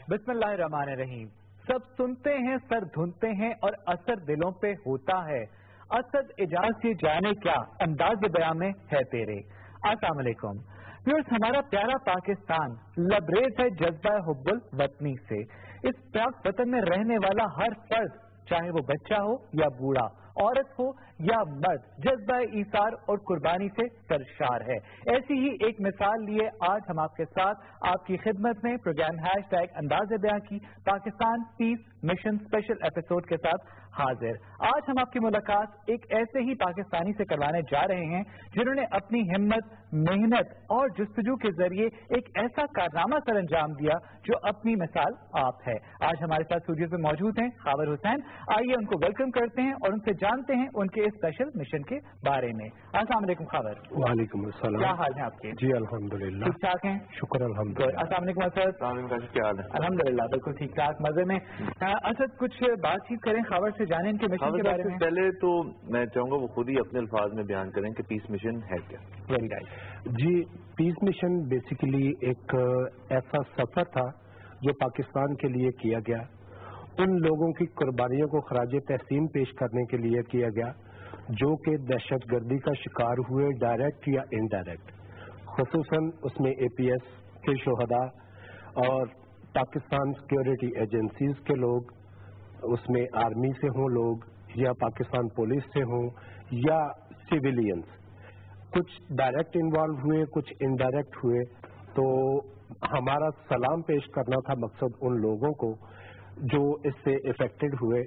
बिस्मिल्लाहिर्रहमानिर्रहीम। सब सुनते हैं, सर धुनते हैं और असर दिलों पे होता है। असद एजाज ये जाने क्या अंदाज बयां में है तेरे। अस्सलाम वालेकुम व्यूअर्स, हमारा प्यारा पाकिस्तान लबरेज है जज्बा हुब्बुल वतनी से। इस पाक वतन में रहने वाला हर फर्द, चाहे वो बच्चा हो या बूढ़ा, औरत हो या मर्द, जज्बा ईसार और कुर्बानी से सरशार है। ऐसी ही एक मिसाल लिए आज हम आपके साथ आपकी खिदमत में प्रोग्राम #अंदाज़-ए-बयां की Pakistan peace mission special episode के साथ हाजिर। आज हम आपकी मुलाकात एक ऐसे ही पाकिस्तानी से करवाने जा रहे हैं जिन्होंने अपनी हिम्मत, मेहनत और जुस्तजू के जरिए एक ऐसा कारनामा सर अंजाम दिया जो अपनी मिसाल आप है। आज हमारे साथ स्टूडियो में मौजूद हैं खावर हुसैन। आइए उनको वेलकम करते हैं और उनसे जानते हैं उनके इस स्पेशल मिशन के बारे में। अस्सलाम वालेकुम खावर। वालेकुम अस्सलाम। क्या हाल है आपके? जी अल्हम्दुलिल्लाह ठीक ठाक हैं, शुक्र अल्हम्दुलिल्लाह। अस्सलाम वालेकुम असद। क्या हाल है? अल्हम्दुलिल्लाह बिल्कुल ठीक ठाक, मजे में। असद कुछ बातचीत करें खावर से, जाने इनके मिशन के बारे में। पहले तो मैं चाहूंगा वो खुद ही अपने अल्फाज में बयान करें कि पीस मिशन है क्या। वेरी राइट जी, पीस मिशन बेसिकली एक ऐसा सफर था जो पाकिस्तान के लिए किया गया, उन लोगों की कुर्बानियों को खराज तहसीन पेश करने के लिए किया गया जो कि दहशत गर्दी का शिकार हुए, डायरेक्ट या इनडायरेक्ट। खुसूसन उसमें APS के शोहदा और पाकिस्तान सिक्योरिटी एजेंसीज के लोग, उसमें आर्मी से हों लोग या पाकिस्तान पुलिस से हों या सिविलियंस, कुछ डायरेक्ट इन्वॉल्व हुए, कुछ इनडायरेक्ट हुए। तो हमारा सलाम पेश करना था मकसद उन लोगों को जो इससे इफेक्टेड हुए।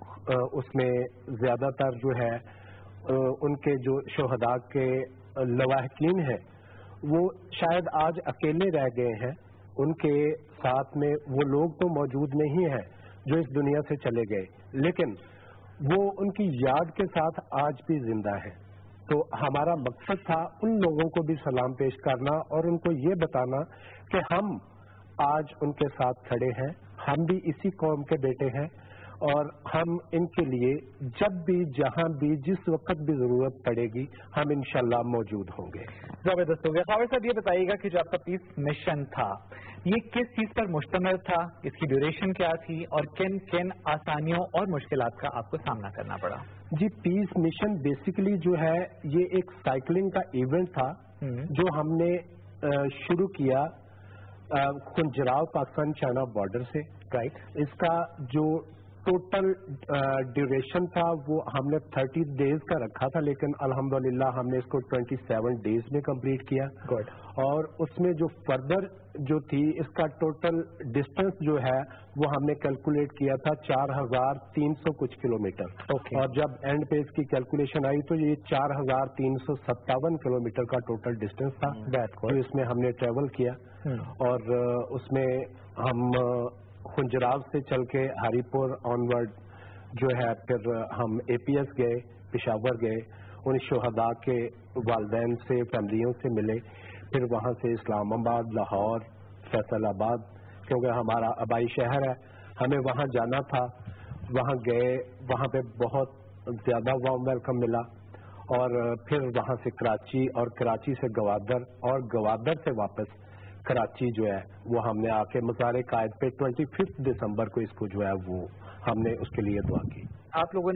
उसमें ज्यादातर जो है उनके जो शोहदा के लवाहकीन हैं वो शायद आज अकेले रह गए हैं, उनके साथ में वो लोग तो मौजूद नहीं हैं जो इस दुनिया से चले गए, लेकिन वो उनकी याद के साथ आज भी जिंदा है। तो हमारा मकसद था उन लोगों को भी सलाम पेश करना और उनको ये बताना कि हम आज उनके साथ खड़े हैं, हम भी इसी कौम के बेटे हैं और हम इनके लिए जब भी, जहां भी, जिस वक्त भी जरूरत पड़ेगी हम इंशाल्लाह मौजूद होंगे। जबरदस्त हो गया। खावर साहब ये बताइएगा कि जो आपका पीस मिशन था ये किस चीज पर मुश्तमिल था, इसकी ड्यूरेशन क्या थी और किन किन आसानियों और मुश्किलात का आपको सामना करना पड़ा? जी, पीस मिशन बेसिकली जो है ये एक साइकिलिंग का इवेंट था जो हमने शुरू किया खुंजराव पाकिस्तान चाइना बॉर्डर से। राइट। इसका जो टोटल ड्यूरेशन था वो हमने 30 डेज का रखा था, लेकिन अल्हम्दुलिल्लाह हमने इसको 27 डेज में कंप्लीट किया। गुड। और उसमें जो फर्दर जो थी इसका टोटल डिस्टेंस जो है वो हमने कैलकुलेट किया था 4300 कुछ किलोमीटर। Okay. और जब एंड पे इसकी कैलकुलेशन आई तो ये 4357 किलोमीटर का टोटल डिस्टेंस था जो इसमें हमने ट्रेवल किया। और उसमें हम खुंजराव से चल के हरीपुर ऑनवर्ड जो है फिर हम APS गए, पेशावर गए, उन शोहदा के वालदैन से, फैमिलियों से मिले, फिर वहाँ से इस्लामाबाद, लाहौर, फैसलाबाद, क्योंकि हमारा आबाई शहर है, हमें वहाँ जाना था। वहाँ गए, वहाँ पे बहुत ज़्यादा वार्म वेलकम मिला और फिर वहाँ से कराची और कराची से गवादर और गवादर से वापस कराची जो है वो हमने आके मज़ार कायद पे 25 दिसंबर को इसको जो है वो हमने उसके लिए दुआ की। आप लोगों ने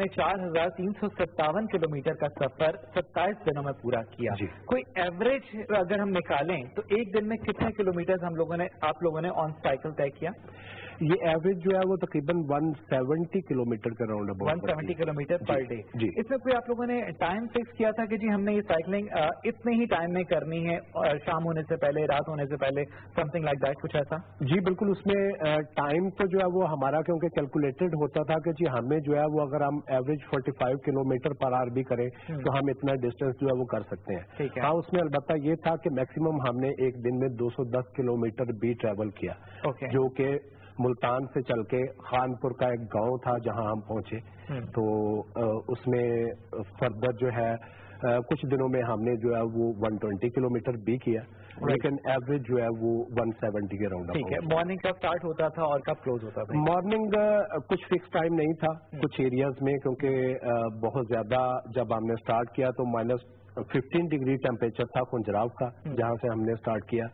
4357 किलोमीटर का सफर 27 दिनों में पूरा किया। कोई एवरेज अगर हम निकालें तो एक दिन में कितने किलोमीटर आप लोगों ने ऑन साइकिल तय किया? ये एवरेज जो है वो तकरीबन 170 किलोमीटर के round about 170 kilometre per day. इसमें कोई आप लोगों ने टाइम फिक्स किया था कि जी हमने ये साइकिलिंग इतने ही टाइम में करनी है, और शाम होने से पहले, रात होने से पहले, समथिंग लाइक दैट, कुछ ऐसा? जी बिल्कुल, उसमें टाइम तो जो है वो हमारा क्योंकि कैलकुलेटेड होता था कि जी हमें जो है वो अगर हम एवरेज 45 किलोमीटर पर आवर भी करें तो हम इतना डिस्टेंस जो है वो कर सकते हैं। हाँ, उसमें अलबत्ता ये था कि मैक्सिमम हमने एक दिन में 210 किलोमीटर भी ट्रेवल किया, जो कि मुल्तान से चल के खानपुर का एक गांव था जहां हम पहुंचे। तो उसमें फर्दर जो है कुछ दिनों में हमने जो है वो 120 किलोमीटर भी किया, लेकिन एवरेज जो है वो 170 के राउंड। ठीक है। मॉर्निंग कब स्टार्ट होता था और कब क्लोज होता था? मॉर्निंग कुछ फिक्स टाइम नहीं था कुछ एरियाज में, क्योंकि बहुत ज्यादा जब हमने स्टार्ट किया तो -15 डिग्री टेम्परेचर था खुंजराव का जहां से हमने स्टार्ट किया।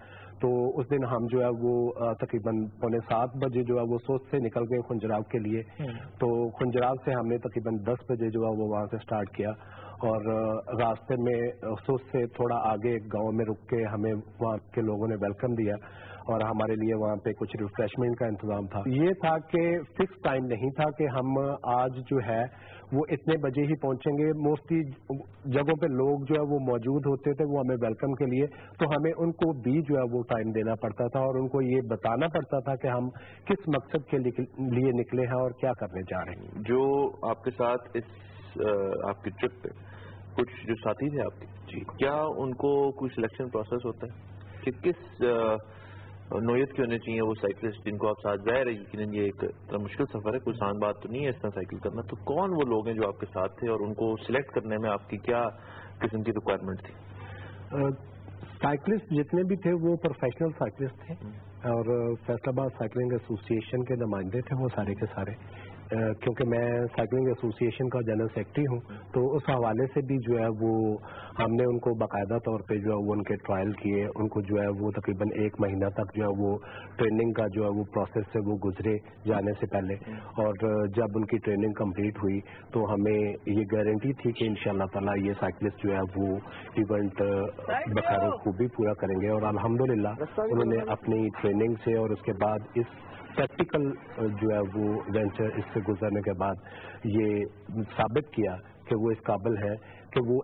تو اس دن ہم جو ہے وہ تقریباً 6:45 بجے جو ہے وہ سوت سے نکل گئے خنجراب کے لیے. تو خنجراب سے ہم نے تقریباً 10 بجے جو ہے وہ وہاں سے سٹارٹ کیا, اور راستے میں سوت سے تھوڑا آگے ایک گاؤں میں رک کے ہمیں وہاں کے لوگوں نے ویلکم دیا, اور ہمارے لیے وہاں پہ کچھ ریفریشمنٹ کا انتظام تھا. یہ تھا کہ فکس ٹائم نہیں تھا کہ ہم آج جو ہے وہ اتنے بجے ہی پہنچیں گے. موسٹلی جگہوں پہ لوگ جو ہے وہ موجود ہوتے تھے وہ ہمیں ویلکم کے لیے, تو ہمیں ان کو بھی جو ہے وہ ٹائم دینا پڑتا تھا, اور ان کو یہ بتانا پڑتا تھا کہ ہم کس مقصد کے لیے نکلے ہیں اور کیا کرنے جا رہے ہیں. جو آپ کے ساتھ اس آپ کی ٹرپ پہ کچھ جو ساتھی تھے آپ کے, جی, کیا ان کو کوئی سلیکشن پروسیس ہوتا ہے کہ کس نوعیت کی ہونے چاہیے وہ سائیکلسٹ جن کو آپ ساتھ ظاہر ہے یقیناً یہ ایک مشکل سفر ہے, کوئی آسان بات تو نہیں ہے اس طرح سائیکل کرنا, تو کون وہ لوگ ہیں جو آپ کے ساتھ تھے اور ان کو سلیکٹ کرنے میں آپ کی کیا قسم کی ریکوائرمنٹ تھی؟ سائیکلسٹ جتنے بھی تھے وہ پروفیشنل سائیکلسٹ تھے, اور فیصل آباد سائیکلنگ ایسوسیشن کے نمائندے تھے وہ سارے کے سارے, کیونکہ میں سائیکلنگ ایسوسیشن کا جنرل سیکرٹری ہوں, تو اس حوالے سے بھی جو ہے وہ ہم نے ان کو باقاعدہ طور پہ جو ہے وہ ان کے ٹرائل کیے, ان کو جو ہے وہ تقریباً 1 مہینہ تک جو ہے وہ ٹریننگ کا جو ہے وہ پروسیس سے وہ گزرے جانے سے پہلے, اور جب ان کی ٹریننگ کمپلیٹ ہوئی تو ہمیں یہ گارنٹی تھی کہ انشاءاللہ تعالیٰ یہ سائیکلسٹ جو ہے وہ ایونٹ بخیر خوبی پورا کریں گے. اور الحمدللہ انہوں نے اپنی ٹریننگ سے اور اس کے بعد اس پریکٹیکل جو ہے وہ وینچر اس سے گزرنے کے بعد یہ ثابت کیا کہ وہ اس قابل ہے کہ وہ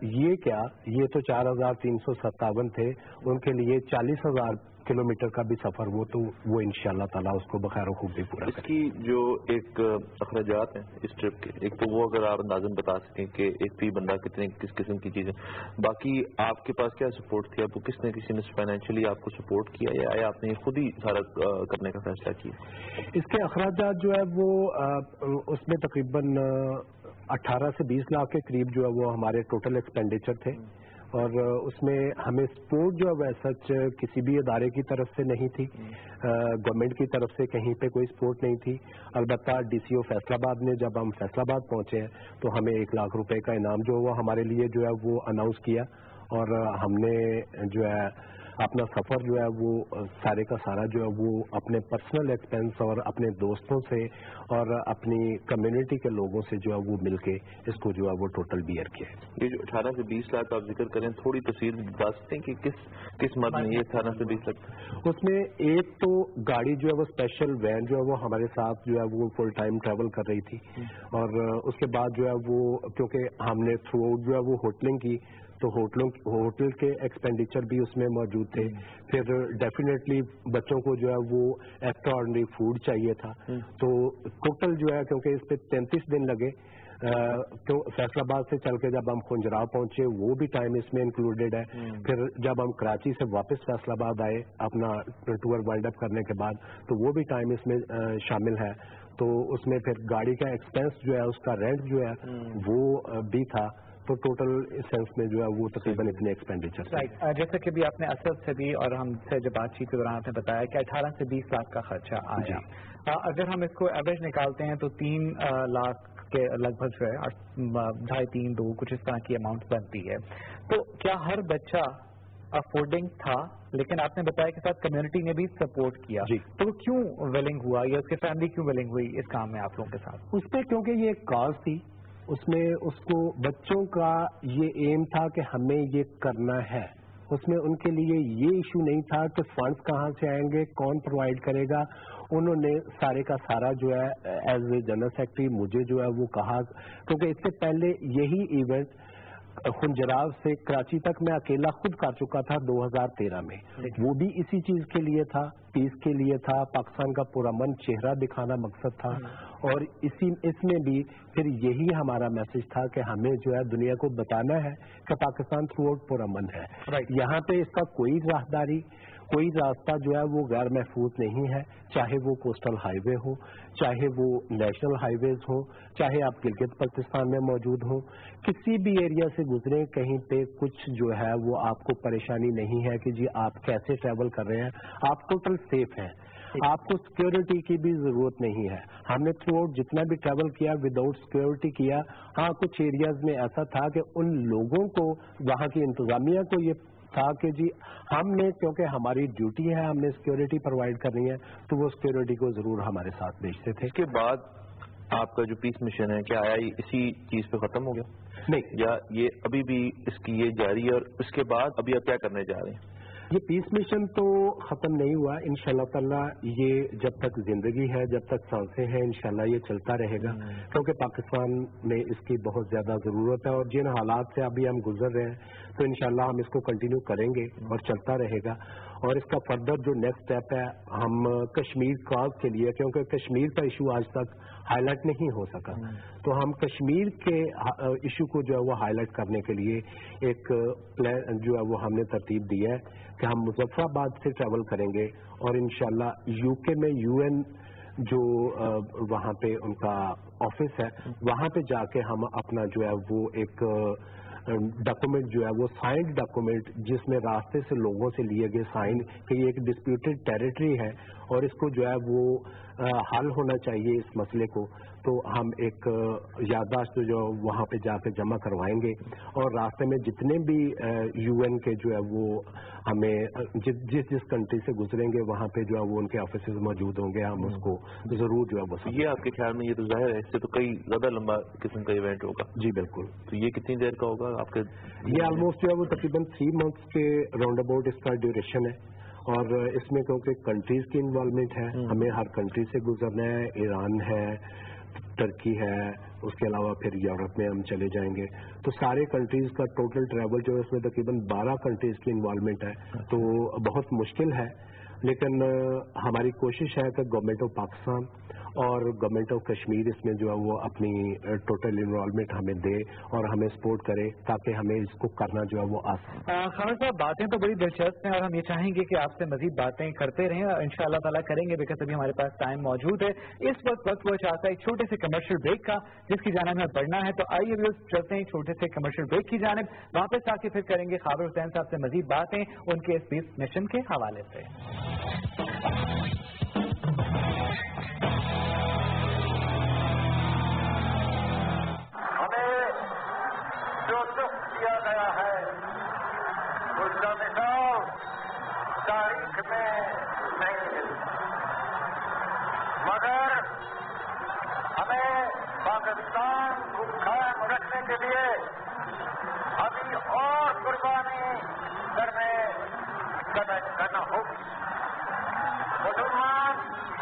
یہ تو 4,357 تھے, ان کے لیے 40,000 کلومیٹر کا بھی سفر وہ انشاءاللہ تعالیٰ اس کو بخیر و خوبی پورا کریں. اس کی جو ایک اخراجات ہیں اس ٹرپ کے, ایک تو وہ اگر آپ اندازاً بتا سکیں کہ ایک بھی بندہ کس قسم کی چیزیں, باقی آپ کے پاس کیا سپورٹ تھی, آپ کو کسی نے فائنینشلی آپ کو سپورٹ کیا یا آپ نے خود ہی سارا کرنے کا فیصلہ کیا؟ اس کے اخراجات جو ہے وہ اس میں تقریباً 18 سے 20 لاکھ کے قریب جو ہے وہ ہمارے ٹوٹل ایکسپینڈیچر تھے, اور اس میں ہمیں سپورٹ جو ہے سچ کسی بھی ادارے کی طرف سے نہیں تھی, گورنمنٹ کی طرف سے کہیں پہ کوئی سپورٹ نہیں تھی. البتہ ڈی سی او فیصل آباد نے جب ہم فیصل آباد پہنچے ہیں تو ہمیں 1 لاکھ روپے کا انعام جو وہ ہمارے لیے جو ہے وہ اناؤنس کیا, اور ہم نے جو ہے اپنا سفر جو ہے وہ سارے کا سارا جو ہے وہ اپنے پرسنل ایکسپینس اور اپنے دوستوں سے اور اپنی کمیونٹی کے لوگوں سے جو ہے وہ مل کے اس کو جو ہے وہ ٹوٹل بیئر کیا. یہ جو 18 سے 20 لاکھ آپ ذکر کریں, تھوڑی تفصیل بتا سکتے ہیں کہ کس مد میں یہ 18 سے 20 لاکھ؟ اس میں ایک تو گاڑی جو ہے وہ اسپیشل وین جو ہے وہ ہمارے ساتھ جو ہے وہ فل ٹائم ٹریول کر رہی تھی, اور اس کے بعد جو ہے وہ کیونکہ ہم نے تھرو آؤٹ جو ہے وہ ہوٹلنگ کی تو ہوٹل کے ایکسپینڈیچر بھی اس میں موجود تھے. پھر ڈیفینیٹلی بچوں کو جو ہے وہ ایکسٹرا آرڈنری فوڈ چاہیے تھا, تو ٹوٹل جو ہے کیونکہ اس پہ 33 دن لگے, تو فیصل آباد سے چل کے جب ہم خنجراب پہنچے وہ بھی ٹائم اس میں انکلوڈیڈ ہے. پھر جب ہم کراچی سے واپس فیصل آباد آئے اپنا ٹور وائنڈ اپ کرنے کے بعد تو وہ بھی ٹائم اس میں شامل ہے. تو اس میں پھر گاڑی کا ایکسپینس جو ہے اس کا رینٹ جو ہے وہ بھی تھا, تو ٹوٹل سینس میں جو ہے وہ تقریباً اتنے ایکسپینڈیچر. جیسا کہ بھی آپ نے اسد سے بھی اور ہم سے جب بات چیت کے دوران آپ نے بتایا کہ 18 سے 20 لاکھ کا خرچہ آیا. اگر ہم اس کو ایوریج نکالتے ہیں تو 3 لاکھ کے لگ بھگ جو ہے 2.5 2 کچھ اس طرح کی اماؤنٹ بنتی ہے. تو کیا ہر بچہ افورڈنگ تھا؟ لیکن آپ نے بتایا کہ ساتھ کمیونٹی نے بھی سپورٹ کیا, تو کیوں ویلنگ ہوا یا اس کی فیملی کیوں ویلنگ ہوئی اس کام میں آپ لوگوں کے ساتھ؟ اس پہ کیونکہ یہ ایک کاز تھی, اس میں اس کو بچوں کا یہ ایم تھا کہ ہمیں یہ کرنا ہے. اس میں ان کے لیے یہ ایشو نہیں تھا کہ فنڈز کہاں سے آئیں گے, کون پرووائڈ کرے گا. انہوں نے سارے کا سارا جو ہے ایز اے جنرل سیکرٹری مجھے جو ہے وہ کہا, کیونکہ اس سے پہلے یہی ایونٹ خنجراب سے کراچی تک میں اکیلا خود کر چکا تھا 2013 میں. وہ بھی اسی چیز کے لیے تھا, پیس کے لیے تھا, پاکستان کا پرامن چہرہ دکھانا مقصد تھا. اور اس میں بھی پھر یہی ہمارا میسج تھا کہ ہمیں جو ہے دنیا کو بتانا ہے کہ پاکستان تھرو آؤٹ پرامن ہے. یہاں پہ اس کا کوئی راہداری کوئی راستہ جو ہے وہ غیر محفوظ نہیں ہے, چاہے وہ کوسٹل ہائی وے ہو, چاہے وہ نیشنل ہائی ویز ہو, چاہے آپ گلگت بلتستان میں موجود ہوں, کسی بھی ایریا سے گزرے کہیں پہ کچھ جو ہے وہ آپ کو پریشانی نہیں ہے کہ جی آپ کیسے ٹریول کر رہے ہیں, آپ ٹوٹل سیف ہیں, آپ کو سیکیورٹی کی بھی ضرورت نہیں ہے. ہم نے تھرو آؤٹ جتنا بھی ٹریول کیا وداؤٹ سیکیورٹی کیا. ہاں کچھ ایریاز میں ایسا تھا کہ ان لوگوں کو وہاں کی انتظامیہ کو یہ تھا کہ جی ہم نے کیونکہ ہماری ڈیوٹی ہے, ہم نے سیکورٹی پرووائڈ کرنی ہے, تو وہ سیکورٹی کو ضرور ہمارے ساتھ بھیجتے تھے. اس کے بعد آپ کا جو پیس مشن ہے کیا آیا اسی چیز پہ ختم ہو گیا؟ نہیں, یا یہ ابھی بھی اس کی یہ جاری ہے اور اس کے بعد ابھی آپ کیا کرنے جا رہے ہیں؟ یہ پیس مشن تو ختم نہیں ہوا. انشاءاللہ تعالی یہ جب تک زندگی ہے, جب تک سانسیں ہیں, انشاءاللہ یہ چلتا رہے گا, کیونکہ پاکستان میں اس کی بہت زیادہ ضرورت ہے, اور جن حالات سے ابھی ہم گزر رہے ہیں تو انشاءاللہ ہم اس کو کنٹینیو کریں گے اور چلتا رہے گا. اور اس کا فردر جو نیکسٹ اسٹیپ ہے, ہم کشمیر کاز کے لیے, کیونکہ کشمیر کا ایشو آج تک ہائی لائٹ نہیں ہو سکا, تو ہم کشمیر کے ایشو کو جو ہے وہ ہائی لائٹ کرنے کے لیے ایک پلان جو ہے وہ ہم نے ترتیب دی ہے کہ ہم مظفر آباد سے ٹریول کریں گے, اور انشاءاللہ یو کے میں UN جو وہاں پہ ان کا آفس ہے, وہاں پہ جا کے ہم اپنا جو ہے وہ ایک ڈاکومنٹ جو ہے وہ سائنڈ ڈاکومنٹ, جس میں راستے سے لوگوں سے لیے گئے سائن کہ یہ ایک ڈسپیوٹڈ ٹیریٹری ہے اور اس کو جو ہے وہ حل ہونا چاہیے اس مسئلے کو, تو ہم ایک یادداشت جو وہاں پہ جا کے جمع کروائیں گے, اور راستے میں جتنے بھی UN کے جو ہے وہ ہمیں جس کنٹری سے گزریں گے وہاں پہ جو ہے وہ ان کے آفیسز موجود ہوں گے, ہم اس کو ضرور جو ہے وہ یہ آپ کے خیال میں یہ تو ظاہر ہے اس سے تو کئی زیادہ لمبا قسم کا ایونٹ ہوگا؟ جی بالکل. تو یہ کتنی دیر کا ہوگا آپ کے؟ یہ آلموسٹ جو ہے وہ تقریباً 3 months کے راؤنڈ اباؤٹ اس کا ڈیوریشن ہے, اور اس میں کیونکہ کنٹریز کی انوالومنٹ ہے, ہمیں ہر کنٹری سے گزرنا ہے. ایران ہے, ترکی ہے, اس کے علاوہ پھر یورپ میں ہم چلے جائیں گے, تو سارے کنٹریز کا ٹوٹل ٹریول جو ہے اس میں تقریباً 12 کنٹریز کی انوالومنٹ ہے, تو بہت مشکل ہے. لیکن ہماری کوشش ہے کہ گورنمنٹ آف پاکستان اور گورنمنٹ آف کشمیر اس میں جو ہے وہ اپنی ٹوٹل انرولمنٹ ہمیں دے اور ہمیں سپورٹ کرے, تاکہ ہمیں اس کو کرنا جو ہے وہ آسان. خامر صاحب, باتیں تو بڑی دلچسپ ہیں اور ہم یہ چاہیں گے کہ آپ سے مزید باتیں کرتے رہیں, اور انشاءاللہ تعالیٰ کریں گے, بیکاز ابھی ہمارے پاس ٹائم موجود ہے. اس وقت وہ چاہتا ہے ایک چھوٹے سے کمرشل بریک کا, جس کی جانب ہمیں بڑھنا ہے. تو آئیے بھی چلتے ہیں چھوٹے سے کمرشل بریک کی جانب, واپس آ کے پھر کریں گے خابر حسین صاحب سے مزید باتیں ان کے اس پیس مشن کے حوالے سے. تاریخ میں نہیں ملتا, مگر ہمیں پاکستان کو قائم رکھنے کے لیے ابھی اور قربانی کرنا ہوگی. مسلمان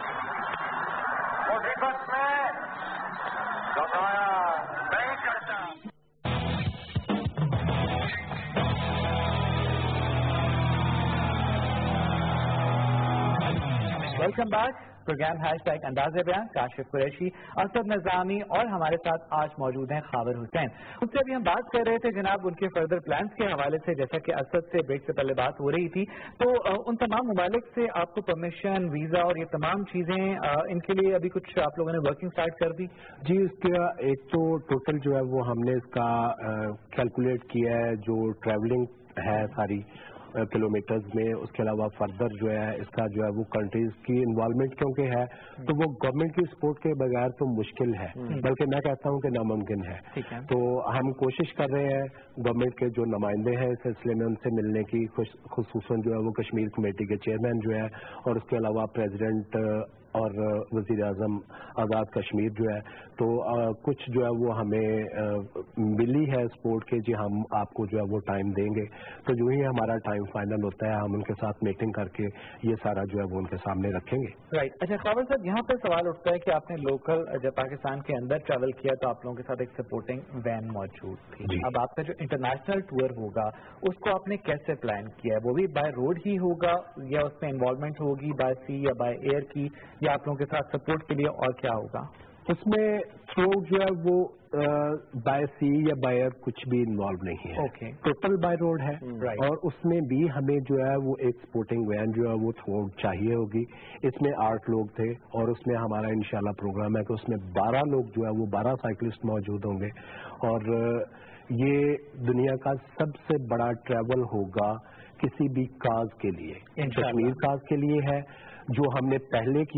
مصیبت میں گھبرایا نہیں کرتا. Welcome back. پروگرام #انداز بیان, کاشف قریشی, اسد نظامی اور ہمارے ساتھ آج موجود ہیں خابر حسین. ان سے ابھی ہم بات کر رہے تھے جناب ان کے فردر پلانز کے حوالے سے, جیسا کہ اسد سے بریک سے پہلے بات ہو رہی تھی. تو ان تمام ممالک سے آپ کو پرمیشن, ویزا اور یہ تمام چیزیں ان کے لیے ابھی کچھ آپ لوگوں نے ورکنگ اسٹارٹ کر دی؟ جی, اس کا ایک تو ٹوٹل جو ہے وہ ہم نے اس کا کیلکولیٹ کیا ہے, جو ٹریولنگ ہے ساری کلومیٹرز میں, اس کے علاوہ فردر جو ہے اس کا جو ہے وہ کنٹریز کی انوالومنٹ کیونکہ ہے, تو وہ گورنمنٹ کی سپورٹ کے بغیر تو مشکل ہے, بلکہ میں کہتا ہوں کہ ناممکن ہے. تو ہم کوشش کر رہے ہیں گورنمنٹ کے جو نمائندے ہیں اس سلسلے میں ان سے ملنے کی, خصوصاً جو ہے وہ کشمیر کمیٹی کے چیئرمین جو ہے, اور اس کے علاوہ پریزیڈنٹ اور وزیر اعظم آزاد کشمیر جو ہے, تو کچھ جو ہے وہ ہمیں ملی ہے سپورٹ کے, جی ہم آپ کو جو ہے وہ ٹائم دیں گے. تو جو ہی ہمارا ٹائم فائنل ہوتا ہے ہم ان کے ساتھ میٹنگ کر کے یہ سارا جو ہے وہ ان کے سامنے رکھیں گے. رائٹ. اچھا خابر صاحب, یہاں پہ سوال اٹھتا ہے کہ آپ نے لوکل جب پاکستان کے اندر ٹریول کیا تو آپ لوگوں کے ساتھ ایک سپورٹنگ وین موجود تھی. اب آپ کا جو انٹرنیشنل ٹور ہوگا اس کو آپ نے کیسے پلان کیا ہے؟ وہ بھی بائی روڈ ہی ہوگا یا اس میں انوالومنٹ ہوگی بائی سی یا بائی ایئر کی, یا آپ لوگوں کے ساتھ سپورٹ کے لیے اور کیا ہوگا؟ اس میں تھرو جو ہے وہ بائی سی یا بائی ایئر کچھ بھی انوالو نہیں ہے, ٹوٹل بائی روڈ ہے. اور اس میں بھی ہمیں جو ہے وہ ایک سپورٹنگ وین جو ہے وہ تھرو چاہیے ہوگی. اس میں 8 لوگ تھے اور اس میں ہمارا انشاءاللہ پروگرام ہے کہ اس میں 12 لوگ جو ہے وہ 12 سائیکلسٹ موجود ہوں گے, اور یہ دنیا کا سب سے بڑا ٹریول ہوگا کسی بھی کاز کے لیے. کشمیر کاز کے لیے ہے جو ہم نے پہلے کیا,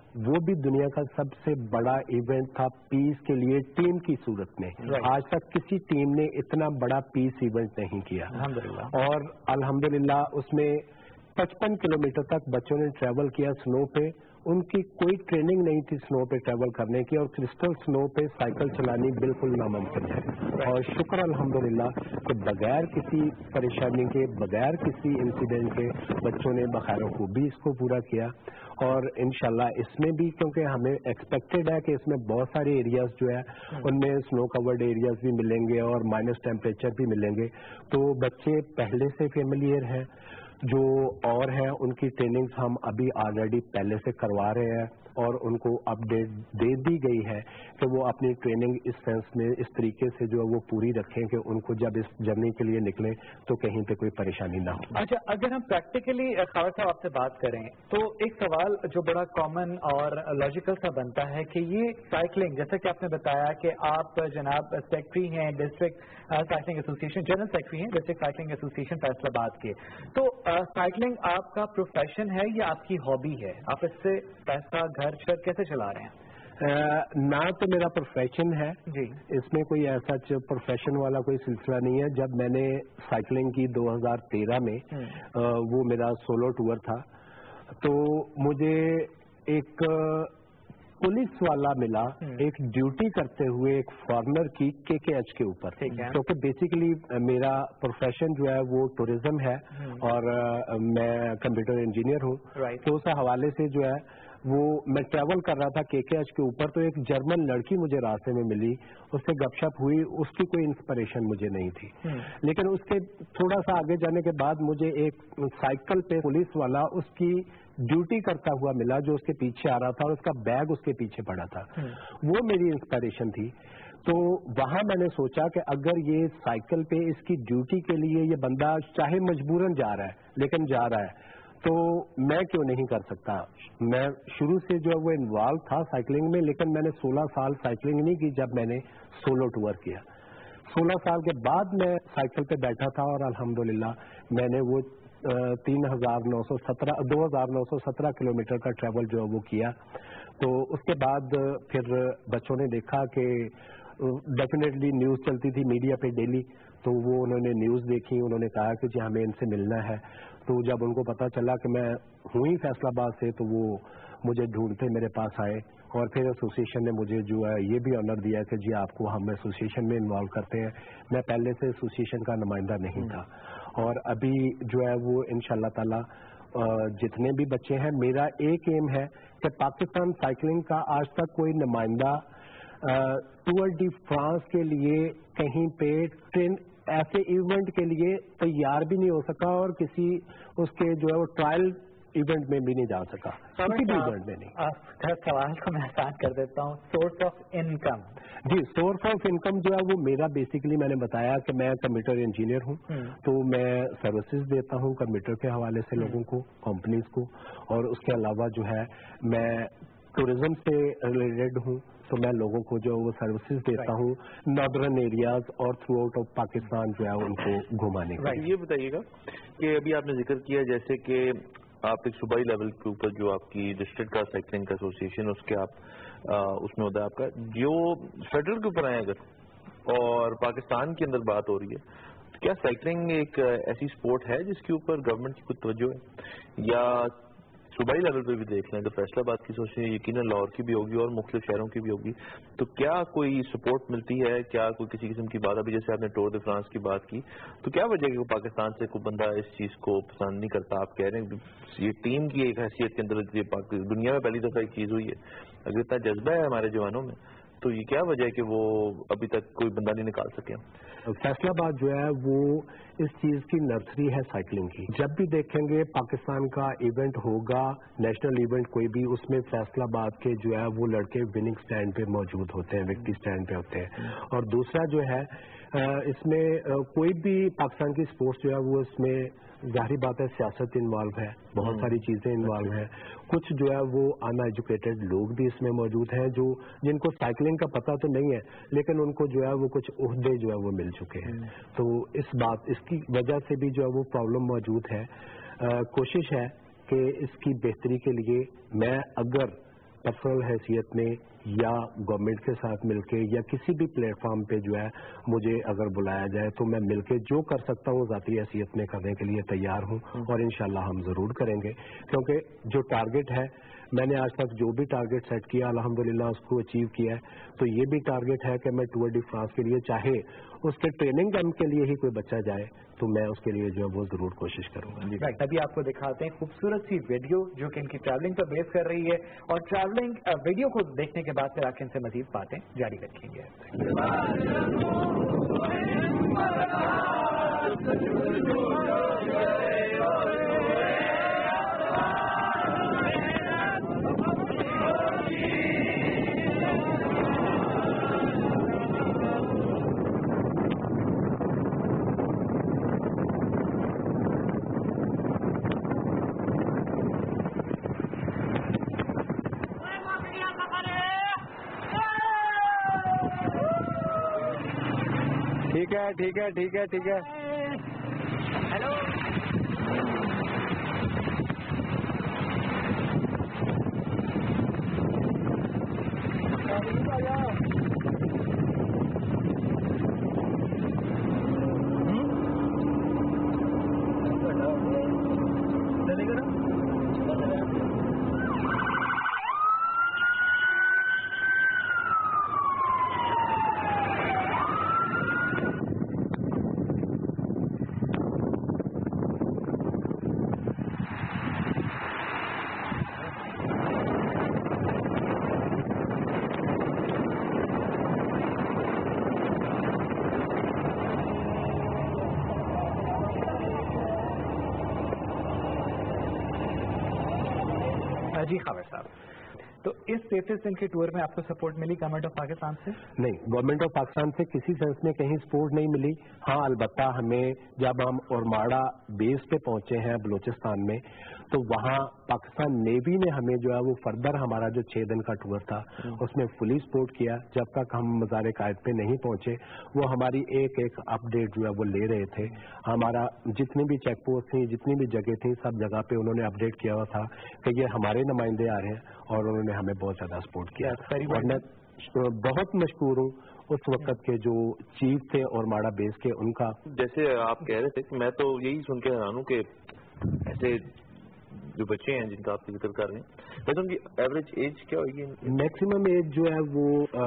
وہ بھی دنیا کا سب سے بڑا ایونٹ تھا پیس کے لیے ٹیم کی صورت میں. آج تک کسی ٹیم نے اتنا بڑا پیس ایونٹ نہیں کیا, اور الحمدللہ اس میں 55 کلومیٹر تک بچوں نے ٹریول کیا سنو پہ. ان کی کوئی ٹریننگ نہیں تھی سنو پہ ٹریول کرنے کی, اور کرسٹل سنو پہ سائیکل چلانی بالکل ناممکن ہے. اور شکر الحمدللہ کہ بغیر کسی پریشانی کے, بغیر کسی انسیڈنٹ کے بچوں نے بخیر و خوبی اس کو پورا کیا. اور انشاءاللہ اس میں بھی, کیونکہ ہمیں ایکسپیکٹڈ ہے کہ اس میں بہت سارے ایریاز جو ہے ان میں سنو کورڈ ایریاز بھی ملیں گے اور مائنس ٹیمپریچر بھی ملیں گے, تو بچے پہلے سے فیملیئر ہیں. جو اور ہیں ان کی ٹریننگز ہم ابھی آلریڈی پہلے سے کروا رہے ہیں, اور ان کو اپڈیٹ دے دی گئی ہے کہ وہ اپنی ٹریننگ اس سینس میں اس طریقے سے جو ہے وہ پوری رکھیں کہ ان کو جب اس جرنی کے لیے نکلیں تو کہیں پہ کوئی پریشانی نہ ہو. اچھا, اگر ہم پریکٹیکلی خالد صاحب آپ سے بات کریں تو ایک سوال جو بڑا کامن اور لاجیکل سا بنتا ہے کہ یہ سائیکلنگ, جیسا کہ آپ نے بتایا کہ آپ جناب سیکٹری ہیں district cycling association, general secretary ہیں district cycling association Faisalabad کے, تو سائیکلنگ آپ کا پروفیشن ہے یا آپ کی ہابی ہے؟ آپ اس سے پیسہ گھر شر کیسے چلا رہے ہیں؟ نہ تو میرا پروفیشن ہے جی, اس میں کوئی ایسا پروفیشن والا کوئی سلسلہ نہیں ہے. جب میں نے سائیکلنگ کی 2013 میں, وہ میرا سولو ٹور تھا, تو مجھے ایک پولیس والا ملا ایک ڈیوٹی کرتے ہوئے ایک فارنر کی KKH کے اوپر, کیونکہ بیسیکلی میرا پروفیشن جو ہے وہ ٹورزم ہے اور میں کمپیوٹر انجینئر ہوں. تو اس حوالے سے جو ہے وہ میں ٹریول کر رہا تھا KKH کے اوپر, تو ایک جرمن لڑکی مجھے راستے میں ملی, اس سے گپ شپ ہوئی, اس کی کوئی انسپریشن مجھے نہیں تھی. لیکن اس کے تھوڑا سا آگے جانے کے بعد مجھے ایک سائیکل پہ پولیس والا اس کی ڈیوٹی کرتا ہوا ملا جو اس کے پیچھے آ رہا تھا, اور اس کا بیگ اس کے پیچھے پڑا تھا. وہ میری انسپریشن تھی. تو وہاں میں نے سوچا کہ اگر یہ سائیکل پہ اس کی ڈیوٹی کے لیے یہ بندہ چاہے مجبوراً جا رہا ہے لیکن جا رہا ہے, تو میں کیوں نہیں کر سکتا. میں شروع سے جو ہے وہ انوالو تھا سائیکلنگ میں, لیکن میں نے 16 سال سائیکلنگ نہیں کی جب میں نے سولو ٹور کیا. 16 سال کے بعد میں سائیکل پہ بیٹھا تھا, اور الحمدللہ میں نے وہ 2917 کلومیٹر کا ٹریول جو ہے وہ کیا. تو اس کے بعد پھر بچوں نے دیکھا کہ ڈیفینیٹلی نیوز چلتی تھی میڈیا پہ ڈیلی, تو وہ انہوں نے نیوز دیکھی, انہوں نے کہا کہ جی ہمیں ان سے ملنا ہے. تو جب ان کو پتا چلا کہ میں ہوں ہی فیصل آباد سے, تو وہ مجھے ڈھونڈتے میرے پاس آئے, اور پھر ایسوسیشن نے مجھے جو ہے یہ بھی آنر دیا کہ جی آپ کو ہم ایسوسیشن میں انوالو کرتے ہیں. میں پہلے سے ایسوسیشن کا نمائندہ نہیں تھا, اور ابھی جو ہے وہ انشاءاللہ تعالی جتنے بھی بچے ہیں, میرا ایک ایم ہے کہ پاکستان سائیکلنگ کا آج تک کوئی نمائندہ ٹور ڈی فرانس کے لیے کہیں پہ ایسے ایونٹ کے لیے تیار بھی نہیں ہو سکا, اور کسی اس کے جو ہے وہ ٹرائل ایونٹ میں بھی نہیں جا سکا, کسی بھی ایونٹ میں نہیں. سوال کو میں آسان کر دیتا ہوں, سورس آف انکم. جی, سورس آف انکم جو ہے وہ میرا بیسیکلی میں نے بتایا کہ میں کمپیوٹر انجینئر ہوں, تو میں سروسز دیتا ہوں کمپیوٹر کے حوالے سے لوگوں کو, کمپنیز کو, اور اس کے علاوہ جو ہے میں ٹورزم سے ریلیٹڈ ہوں, تو میں لوگوں کو جو وہ سروسز دیتا ہوں ناردرن ایریاز اور تھرو آؤٹ آف پاکستان جو ہے ان کو گھمانے کا. یہ بتائیے گا کہ ابھی آپ نے ذکر کیا جیسے کہ آپ ایک صوبائی لیول کے اوپر جو آپ کی ڈسٹرکٹ کا سائیکلنگ کا ایسوسیشن اس کے آپ اس میں ہوتا ہے آپ کا, جو فیڈرل کے اوپر آئے اگر اور پاکستان کے اندر بات ہو رہی ہے, کیا سائیکلنگ ایک ایسی سپورٹ ہے جس کے اوپر گورنمنٹ کی کچھ توجہ ہے, یا صوبائی لیول پہ بھی دیکھ لیں تو فیصل آباد کی سوچیں یقیناً لاہور کی بھی ہوگی اور مختلف شہروں کی بھی ہوگی, تو کیا کوئی سپورٹ ملتی ہے, کیا کوئی کسی قسم کی بات, ابھی جیسے آپ نے ٹور دی فرانس کی بات کی, تو کیا وجہ ہے کہ پاکستان سے کوئی بندہ اس چیز کو پسند نہیں کرتا؟ آپ کہہ رہے ہیں یہ ٹیم کی ایک حیثیت کے اندر دنیا میں پہلی دفعہ ایک چیز ہوئی ہے, اگر اتنا جذبہ ہے ہمارے جوانوں میں, تو یہ کیا وجہ ہے کہ وہ ابھی تک کوئی بندہ نہیں نکال سکے؟ فیصل آباد جو ہے وہ اس چیز کی نرسری ہے سائیکلنگ کی. جب بھی دیکھیں گے پاکستان کا ایونٹ ہوگا, نیشنل ایونٹ کوئی بھی, اس میں فیصل آباد کے جو ہے وہ لڑکے وننگ سٹینڈ پہ موجود ہوتے ہیں, وکٹری سٹینڈ پہ ہوتے ہیں. اور دوسرا جو ہے اس میں کوئی بھی پاکستان کی سپورٹس جو ہے وہ اس میں ظاہری بات ہے سیاست انوالو ہے, بہت ساری چیزیں انوالو ہیں. کچھ جو ہے وہ ان ایجوکیٹڈ لوگ بھی اس میں موجود ہیں جو جن کو سائیکلنگ کا پتہ تو نہیں ہے, لیکن ان کو جو ہے وہ کچھ عہدے جو ہے وہ مل چکے ہیں. تو اس کی وجہ سے بھی جو ہے وہ پرابلم موجود ہے. کوشش ہے کہ اس کی بہتری کے لیے میں اگر पर्सनल हैसियत में या गवर्नमेंट के साथ मिलके या किसी भी प्लेटफॉर्म पे जो है मुझे अगर बुलाया जाए तो मैं मिलके जो कर सकता हूँ ज़ाती हैसियत में करने के लिए तैयार हूँ, और इंशाल्लाह हम ज़रूर करेंगे, क्योंकि जो टारगेट है मैंने आज तक जो भी टारगेट सेट किया अल्हम्दुलिल्लाह उसको अचीव किया है, तो ये भी टारगेट है कि मैं टूर डी फ्रांस के लिए चाहे उसके ट्रेनिंग कैंप के लिए ही कोई बच्चा जाए तो मैं उसके लिए जो है वो जरूर कोशिश करूंगा। राइट, अभी आपको दिखाते हैं खूबसूरत सी वीडियो जो कि इनकी ट्रैवलिंग पर बेस कर रही है, और ट्रैवलिंग वीडियो को देखने के बाद फिर आके इनसे मजीद बातें जारी रखेंगे। ठीक है। हेलो, जी खावर साहब, तो इस 33 दिन के टूर में आपको सपोर्ट मिली गवर्नमेंट ऑफ पाकिस्तान से? नहीं, गवर्नमेंट ऑफ पाकिस्तान से किसी सेंस में कहीं सपोर्ट नहीं मिली। हाँ, अलबत्ता हमें जब हम ओरमाड़ा बेस पे पहुंचे हैं बलूचिस्तान में, तो वहाँ पाकिस्तान नेवी ने हमें जो है वो फर्दर हमारा जो 6 दिन का टूर था उसमें फुली सपोर्ट किया। जब तक हम मज़ार कायद पे नहीं पहुंचे वो हमारी एक एक अपडेट जो है वो ले रहे थे। हमारा जितनी भी चेक पोस्ट थी, जितनी भी जगह थी, सब जगह पे उन्होंने अपडेट किया हुआ था कि ये हमारे नुमाइंदे आ रहे हैं, और उन्होंने हमें बहुत ज्यादा सपोर्ट किया। और मैं बहुत मशहूर हूँ उस वक्त के जो चीफ थे ओरमाड़ा बेस के, उनका। जैसे आप कह रहे थे, मैं तो यही सुन के हैरान हूँ कि ऐसे जो बच्चे हैं जिनका आप जिक्र कर रहे हैं, वैसे उनकी एवरेज एज क्या होगी? मैक्सिमम एज जो है वो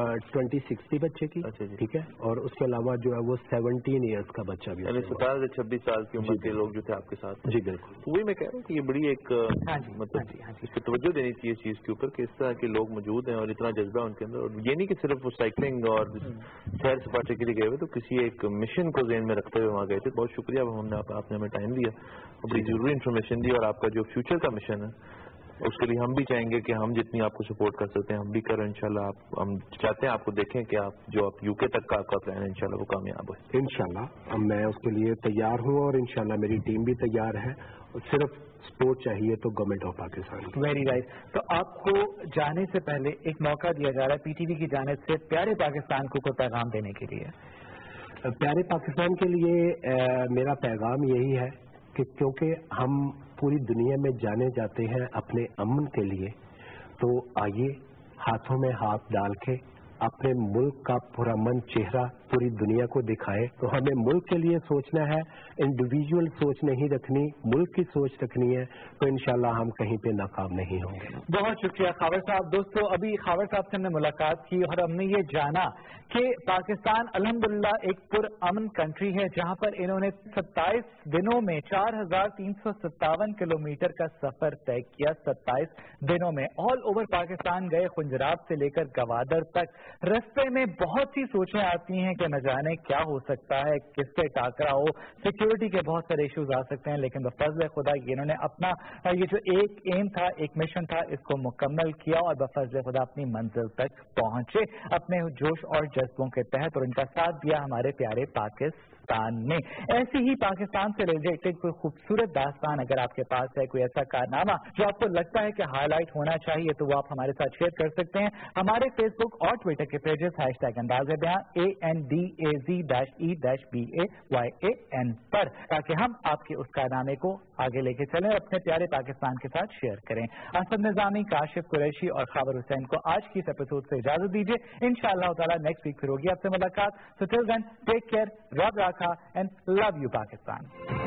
20-60 बच्चे की। अच्छा जी, ठीक है। और उसके अलावा जो है वो 17 ईयर्स का बच्चा भी, यानी 17 से 26 साल की उम्र के लोग जो थे आपके साथ। जी बिल्कुल। तो वही मैं कह रहा हूँ कि ये बड़ी एक मतलब इसको तवज्जो देनी चाहिए चीज के ऊपर कि इस तरह के लोग मौजूद हैं और इतना जज्बा है उनके अंदर, और ये नहीं कि सिर्फ वो साइकिलिंग और सैर सपाटे के लिए गए हुए, तो किसी एक मिशन को ज़हन में रखते हुए वहाँ गए थे। बहुत शुक्रिया, आपने हमें टाइम दिया, बड़ी जरूरी इन्फॉर्मेशन दी, और आपका जो फ्यूचर का मिशन है उसके लिए हम भी चाहेंगे कि हम जितनी आपको सपोर्ट कर सकते हैं हम भी करें इंशाल्लाह। हम चाहते हैं आपको देखें कि आप जो आप यूके तक का आपका प्लान है इंशाल्लाह वो कामयाब हो। इंशाल्लाह मैं उसके लिए तैयार हूँ, और इंशाल्लाह मेरी टीम भी तैयार है। सिर्फ सपोर्ट चाहिए तो government of Pakistan. Very right. तो आपको जाने से पहले एक मौका दिया जा रहा है पीटीवी की जानिब से प्यारे पाकिस्तान को कोई पैगाम देने के लिए। प्यारे पाकिस्तान के लिए मेरा पैगाम यही है कि क्योंकि हम पूरी दुनिया में जाने जाते हैं अपने अमन के लिए, तो आइए हाथों में हाथ डाल के अपने मुल्क का पुरअमन चेहरा पूरी दुनिया को दिखाए। तो हमें मुल्क के लिए सोचना है, इंडिविजुअल सोच नहीं रखनी, मुल्क की सोच रखनी है, तो इंशाल्लाह हम कहीं पे नाकाम नहीं होंगे। बहुत शुक्रिया खावर साहब। दोस्तों, अभी खावर साहब से हमने मुलाकात की और हमने ये जाना कि पाकिस्तान अल्हम्दुलिल्लाह एक पुरअमन कंट्री है, जहां पर इन्होंने 27 दिनों में 4357 किलोमीटर का सफर तय किया। 27 दिनों में ऑल ओवर पाकिस्तान गए, खुंजराब से लेकर गवादर तक। रास्ते में बहुत सी सोचें आती हैं कि न जाने क्या हो सकता है, किससे टाकरा हो, सिक्योरिटी के बहुत सारे इश्यूज आ सकते हैं, लेकिन बफज़ल खुदा इन्होंने अपना ये जो एक एम था, एक मिशन था, इसको मुकम्मल किया और बफज़ल खुदा अपनी मंजिल तक पहुंचे अपने जोश और जज्बों के तहत, और इनका साथ दिया हमारे प्यारे पाकिस्तान پاکستان میں. ایسی ہی پاکستان سے ریلیٹڈ کوئی خوبصورت داستان اگر آپ کے پاس ہے, کوئی ایسا کارنامہ جو آپ کو لگتا ہے کہ ہائی لائٹ ہونا چاہیے, تو وہ آپ ہمارے ساتھ شیئر کر سکتے ہیں ہمارے فیس بک اور ٹویٹر کے پیجز #انداز بیان ANDAZ-EBAYAN پر, تاکہ ہم آپ کے اس کارنامے کو آگے لے کے چلیں اور اپنے پیارے پاکستان کے ساتھ شیئر کریں. اسد نظامی, کاشف قریشی اور خاور حسین کو آج کی اس ایپیسوڈ سے اجازت دیجیے. انشاءاللہ تعالی نیکسٹ ویک پھر ہوگی آپ سے ملاقات. So till then, take care, رب راکھا, and love you Pakistan.